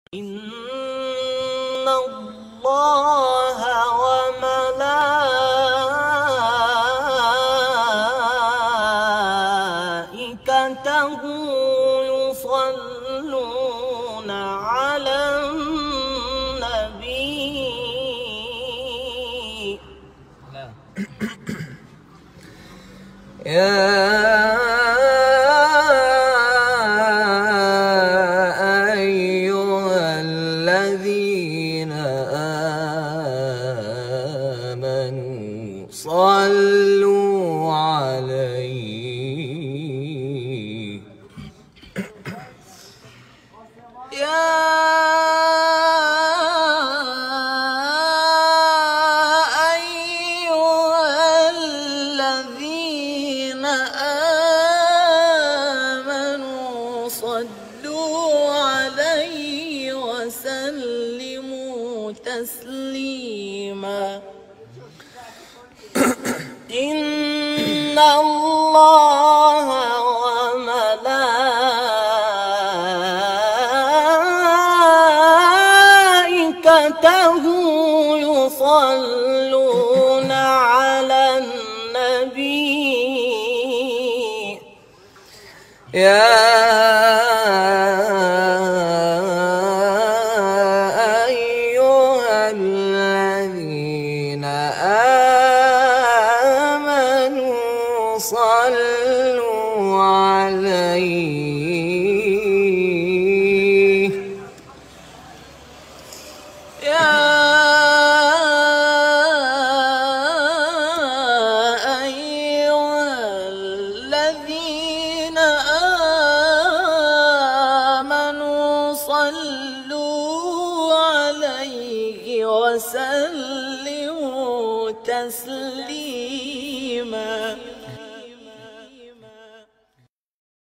إن الله وملائكته يصلون على النبي يا أيها الذين آمنوا صلوا عليه صلوا عليه وسلموا تسليما إن الله وملائكته يصلون على النبي يا أيها الذين آمنوا صلوا عليه يا أيها الذين آمنوا صلوا عليه وسلموا تسليما